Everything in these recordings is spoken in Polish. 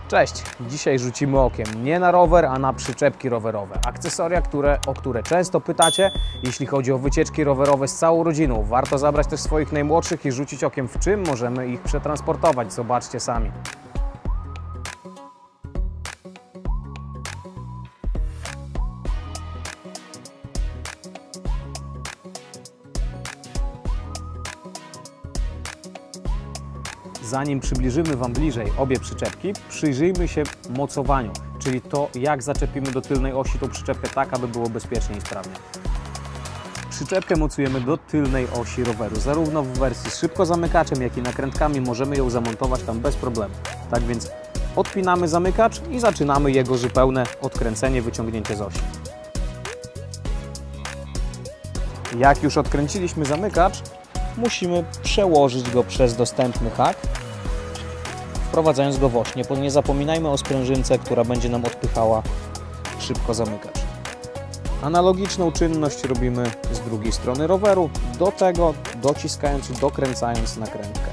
Cześć! Dzisiaj rzucimy okiem nie na rower, a na przyczepki rowerowe. Akcesoria, o które często pytacie. Jeśli chodzi o wycieczki rowerowe z całą rodziną, warto zabrać też swoich najmłodszych i rzucić okiem, w czym możemy ich przetransportować. Zobaczcie sami. Zanim przybliżymy Wam bliżej obie przyczepki, przyjrzyjmy się mocowaniu, czyli to, jak zaczepimy do tylnej osi tą przyczepkę tak, aby było bezpiecznie i sprawnie. Przyczepkę mocujemy do tylnej osi roweru, zarówno w wersji z szybkozamykaczem, jak i nakrętkami możemy ją zamontować tam bez problemu. Tak więc odpinamy zamykacz i zaczynamy jego zupełne odkręcenie, wyciągnięcie z osi. Jak już odkręciliśmy zamykacz, musimy przełożyć go przez dostępny hak, wprowadzając go w oś. Nie zapominajmy o sprężynce, która będzie nam odpychała szybko zamykacz. Analogiczną czynność robimy z drugiej strony roweru, do tego dociskając i dokręcając nakrętkę.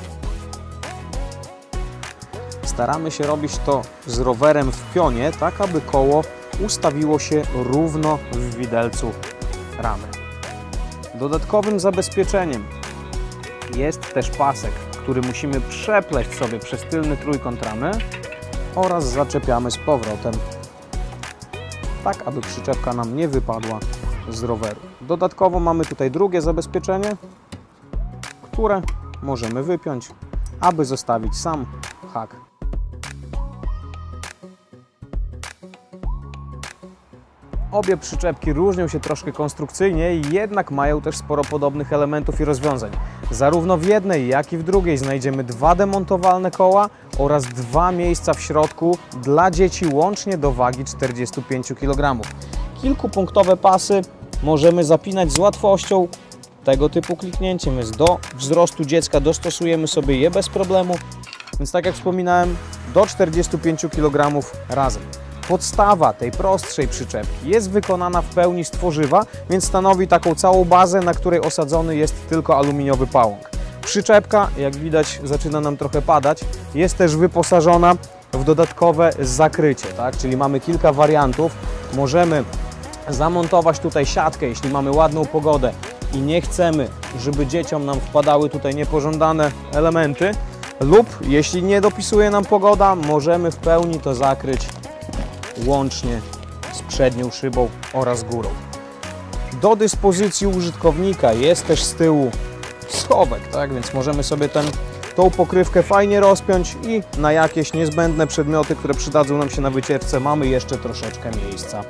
Staramy się robić to z rowerem w pionie, tak aby koło ustawiło się równo w widelcu ramy. Dodatkowym zabezpieczeniem jest też pasek, który musimy przepleść sobie przez tylny trójkąt ramy oraz zaczepiamy z powrotem, tak aby przyczepka nam nie wypadła z roweru. Dodatkowo mamy tutaj drugie zabezpieczenie, które możemy wypiąć, aby zostawić sam hak. Obie przyczepki różnią się troszkę konstrukcyjnie, jednak mają też sporo podobnych elementów i rozwiązań. Zarówno w jednej, jak i w drugiej znajdziemy dwa demontowalne koła oraz dwa miejsca w środku dla dzieci łącznie do wagi 45 kg. Kilkupunktowe pasy możemy zapinać z łatwością. Tego typu kliknięciem jest do wzrostu dziecka, dostosujemy sobie je bez problemu. Więc tak jak wspominałem, do 45 kg razem. Podstawa tej prostszej przyczepki jest wykonana w pełni z tworzywa, więc stanowi taką całą bazę, na której osadzony jest tylko aluminiowy pałąk. Przyczepka, jak widać, zaczyna nam trochę padać, jest też wyposażona w dodatkowe zakrycie, tak? Czyli mamy kilka wariantów. Możemy zamontować tutaj siatkę, jeśli mamy ładną pogodę i nie chcemy, żeby dzieciom nam wpadały tutaj niepożądane elementy, lub jeśli nie dopisuje nam pogoda, możemy w pełni to zakryć łącznie z przednią szybą oraz górą. Do dyspozycji użytkownika jest też z tyłu schowek, tak? Więc możemy sobie tą pokrywkę fajnie rozpiąć i na jakieś niezbędne przedmioty, które przydadzą nam się na wycieczce, mamy jeszcze troszeczkę miejsca.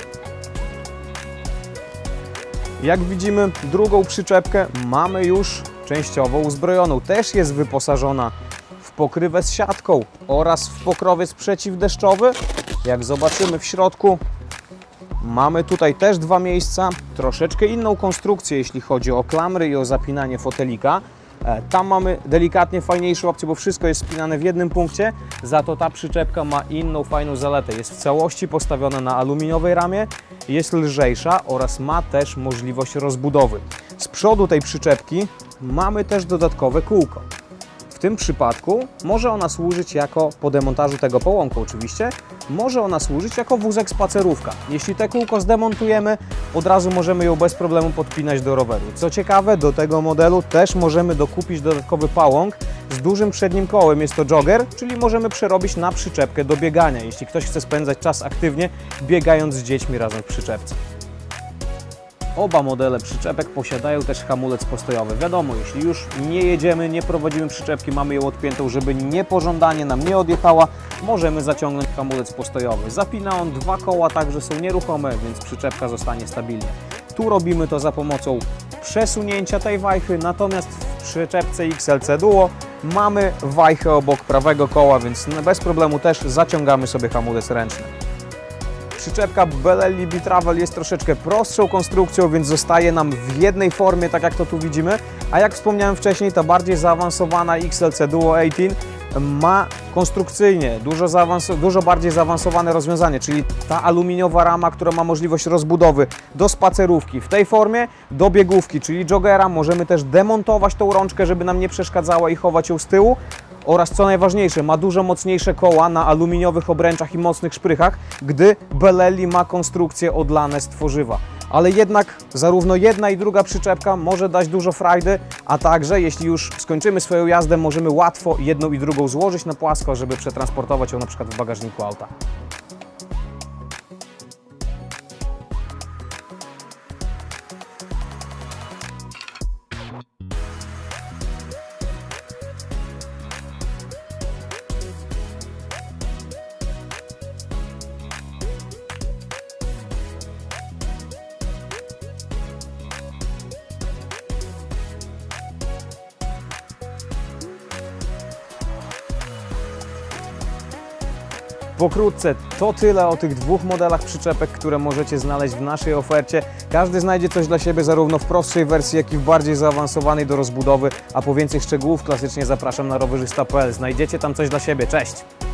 Jak widzimy, drugą przyczepkę mamy już częściowo uzbrojoną. Też jest wyposażona w pokrywę z siatką oraz w pokrowiec przeciwdeszczowy. Jak zobaczymy w środku, mamy tutaj też dwa miejsca, troszeczkę inną konstrukcję, jeśli chodzi o klamry i o zapinanie fotelika. Tam mamy delikatnie fajniejszą opcję, bo wszystko jest spinane w jednym punkcie, za to ta przyczepka ma inną fajną zaletę. Jest w całości postawiona na aluminiowej ramie, jest lżejsza oraz ma też możliwość rozbudowy. Z przodu tej przyczepki mamy też dodatkowe kółko. W tym przypadku może ona służyć jako, po demontażu tego połąku oczywiście, może ona służyć jako wózek spacerówka. Jeśli te kółko zdemontujemy, od razu możemy ją bez problemu podpinać do roweru. Co ciekawe, do tego modelu też możemy dokupić dodatkowy pałąk z dużym przednim kołem. Jest to jogger, czyli możemy przerobić na przyczepkę do biegania, jeśli ktoś chce spędzać czas aktywnie, biegając z dziećmi razem w przyczepce. Oba modele przyczepek posiadają też hamulec postojowy. Wiadomo, jeśli już nie jedziemy, nie prowadzimy przyczepki, mamy ją odpiętą, żeby niepożądanie nam nie odjechała, możemy zaciągnąć hamulec postojowy. Zapina on dwa koła, także są nieruchome, więc przyczepka zostanie stabilnie. Tu robimy to za pomocą przesunięcia tej wajchy, natomiast w przyczepce XLC Duo mamy wajchę obok prawego koła, więc bez problemu też zaciągamy sobie hamulec ręczny. Przyczepka Bellelli B-Travel jest troszeczkę prostszą konstrukcją, więc zostaje nam w jednej formie, tak jak to tu widzimy. A jak wspomniałem wcześniej, ta bardziej zaawansowana XLC Duo 18 ma konstrukcyjnie dużo bardziej zaawansowane rozwiązanie, czyli ta aluminiowa rama, która ma możliwość rozbudowy do spacerówki w tej formie, do biegówki, czyli joggera. Możemy też demontować tą rączkę, żeby nam nie przeszkadzała i chować ją z tyłu, oraz co najważniejsze, ma dużo mocniejsze koła na aluminiowych obręczach i mocnych szprychach, gdy Bellelli ma konstrukcję odlane z tworzywa. Ale jednak zarówno jedna i druga przyczepka może dać dużo frajdy, a także jeśli już skończymy swoją jazdę, możemy łatwo jedną i drugą złożyć na płasko, żeby przetransportować ją na przykład w bagażniku auta. Pokrótce to tyle o tych dwóch modelach przyczepek, które możecie znaleźć w naszej ofercie. Każdy znajdzie coś dla siebie zarówno w prostszej wersji, jak i w bardziej zaawansowanej do rozbudowy, a po więcej szczegółów klasycznie zapraszam na rowerzysta.pl. Znajdziecie tam coś dla siebie. Cześć!